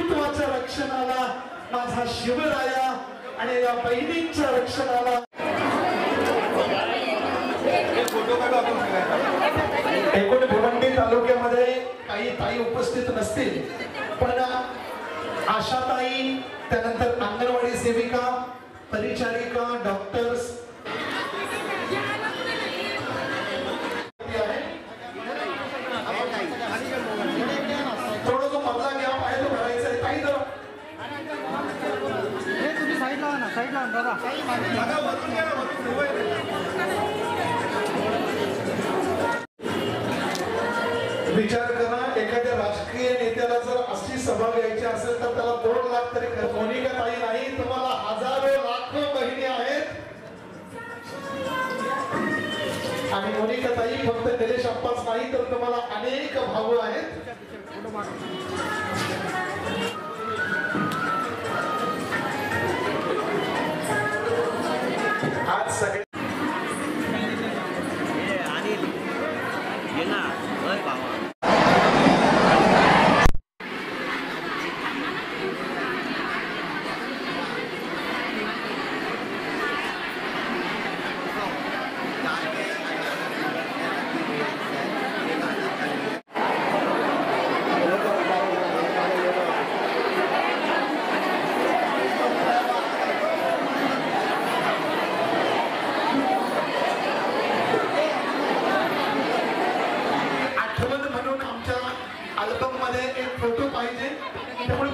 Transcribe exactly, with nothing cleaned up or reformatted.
हिंदुत्वाच्या रक्षणाला माझा शिवराया आणि या बहिणींच्या रक्षणाला एकूण भिवंडी तालुक्यामध्ये काही ताई उपस्थित नसतील पण आशाताई त्यानंतर अंगणवाडी सेविका परिचारिका डॉक्टर्स थोडा जो मधला गॅप आहे तो भरायचा आहे ताई जरा तुम्ही साईड लावा ना साईड लावा दादा विचार करा एखाद्या राजकीय नेत्याला जर अशी सभा घ्यायची असेल तर त्याला दोन लाख तरी खर्च मोनिका ताई नाही तुम्हाला हजारो लाखो बहिणी आहेत आणि मोनिका ताई फक्त निलेश अप्पाच नाही तर तुम्हाला अनेक भाऊ आहेत आज सगळे अल्बम मध्ये एक फोटो पाहिजे त्यामुळे